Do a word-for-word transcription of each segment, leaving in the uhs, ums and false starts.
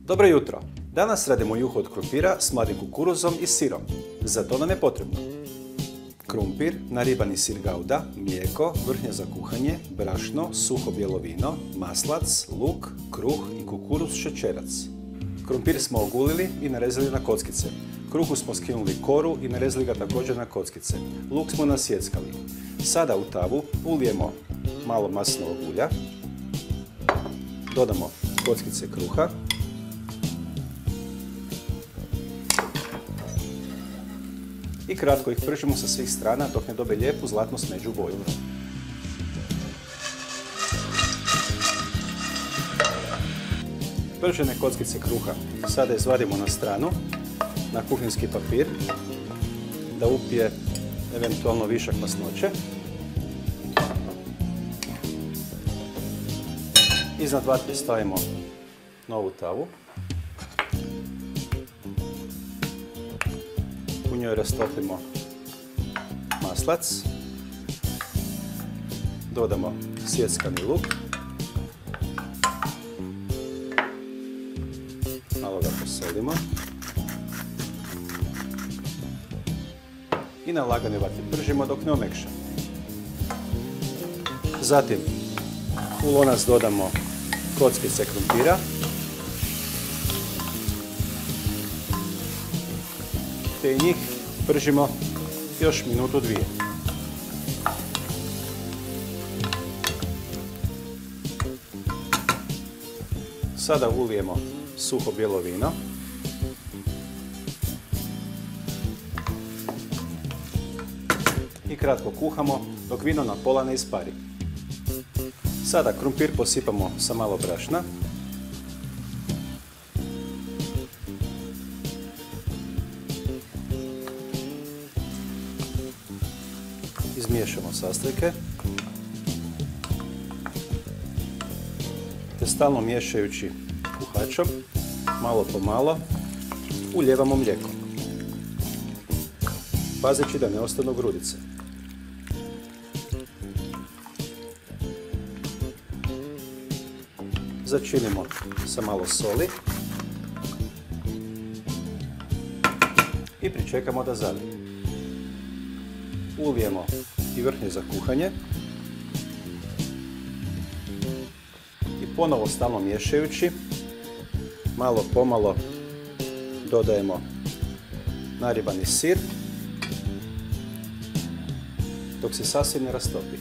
Dobro jutro! Danas radimo juhu od krumpira s mladim kukuruzom i sirom. Za to nam je potrebno krumpir, naribani sir gauda, mlijeko, vrhnje za kuhanje, brašno, suho bijelo vino, maslac, luk, kruh i kukuruz šećerac. Krumpir smo ogulili i narezali na kockice. Kruhu smo skinuli koru i narezali ga također na kockice. Luk smo nasjeckali. Sada u tavu ulijemo malo maslinovog ulja, dodamo kockice kruha, i kratko ih pržimo sa svih strana dok ne dobe lijepu zlatnu smeđu boju. Pržene kockice kruha sada izvadimo na stranu, na kuhinjski papir, da upije eventualno višak masnoće. Iznad vatre stavimo novu tavu. U njoj rastopimo maslac, dodamo sjeckani luk, malo ga posolimo i na laganoj vatri pržimo dok ne omekša. Zatim u lonac dodamo kockice krumpira te i njih pržimo još minutu dvije. Sada ulijemo suho bijelo vino. I kratko kuhamo dok vino na pola ne ispari. Sada krumpir posipamo sa malo brašna. Izmiješamo sastojke te stalno miješajući kuhačom, malo po malo, ulijevamo mlijeko, pazeći da ne ostanu grudice. Začinimo sa malo soli i pričekamo da zavri. Ulijemo i vrhnje za kuhanje i ponovo stalno miješajući, malo pomalo dodajemo naribani sir dok se sasvim ne rastopi.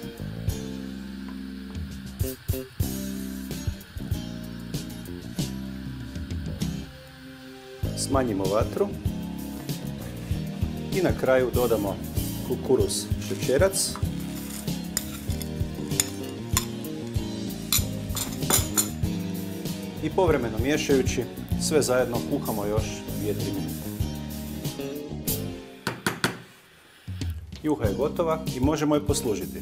Smanjimo vatru i na kraju dodamo kukuruz šećerac i povremeno miješajući sve zajedno kuhamo još dvije do tri minute. Juha je gotova i možemo je poslužiti.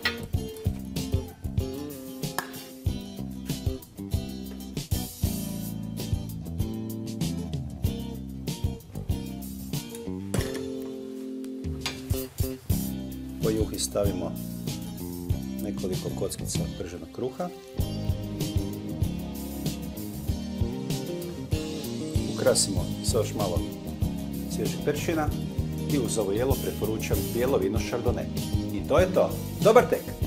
Po juhi stavimo nekoliko kockica prženog kruha. Ukrasimo sa još malo svježih peršina i uz ovo jelo preporučam bijelo vino Chardonnay. I to je to. Dobar tek!